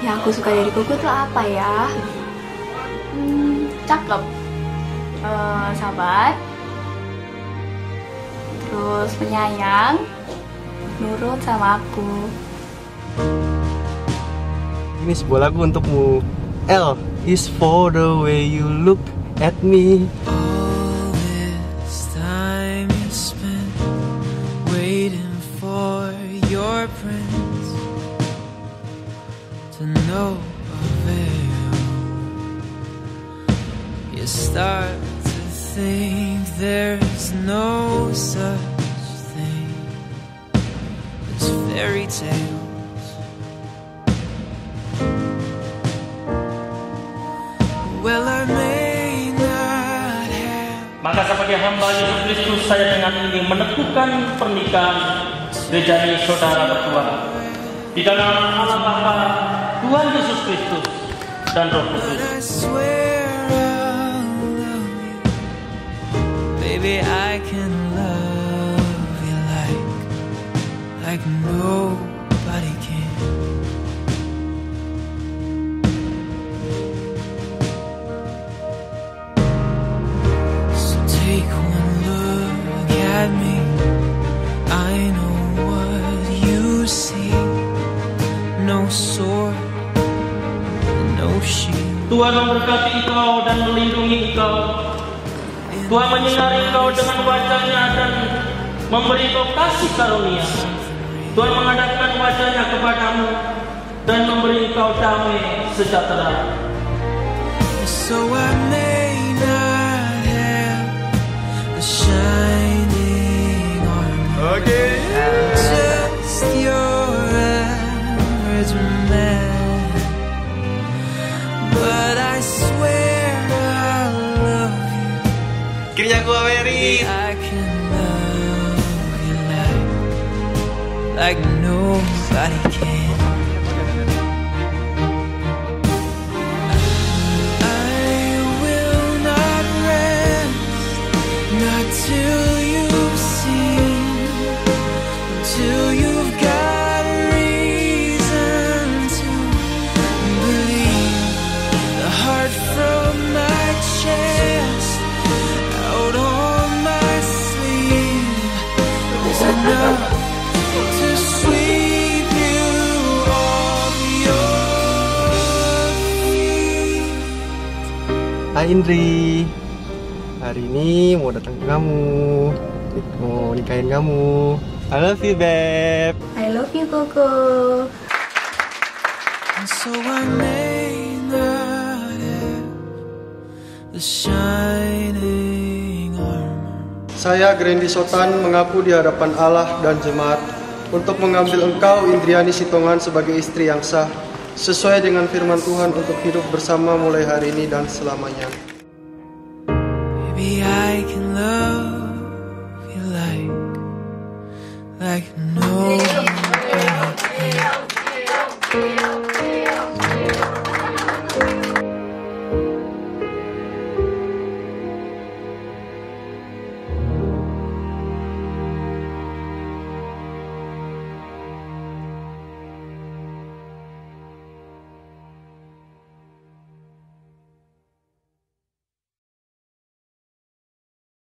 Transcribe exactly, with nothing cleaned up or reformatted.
Yang aku suka dari Koko tuh apa ya? Hmm, cakep, uh, sabar, terus penyayang, nurut sama aku. Ini sebuah lagu untukmu. L is for the way you look at me. All this time you spent waiting for your prince to know avail. You start to think there's no such thing as fairy tales. Well, I may not have. Maka sebagai hamba Yesus Kristus, saya dengan ini meneguhkan pernikahan gereja ini saudara berdua di dalam nama Allah Bapa, Tuhan Yesus Kristus dan Roh Kudus. I swear I'll love you, baby. I can love you like, like nobody can. Take one look at me, I know what you see. No sword, no shield. Tuhan memberkati engkau dan melindungi engkau. Tuhan menyinari engkau dengan wajah-Nya dan memberi engkau kasih karunia. Tuhan menghadapkan wajah-Nya kepadamu dan memberi engkau damai sejahtera. So I may not have the shining armor, Oke. just your average man, but I swear I love you. Akhirnya gua Mary. I can love you like, like nobody can. Till you've seen, till you've got reason to believe. The heart from my chest out on my sleeve is enough to sweep you off your feet. Hai Indri, hari ini mau datang ke kamu, mau nikahin kamu. I love you, Beb. I love you, Koko. And so I may not have the shining armor. Saya Grendi Sotan mengaku di hadapan Allah dan jemaat untuk mengambil engkau Indriani Sitongan sebagai istri yang sah sesuai dengan firman Tuhan untuk hidup bersama mulai hari ini dan selamanya. Maybe I can love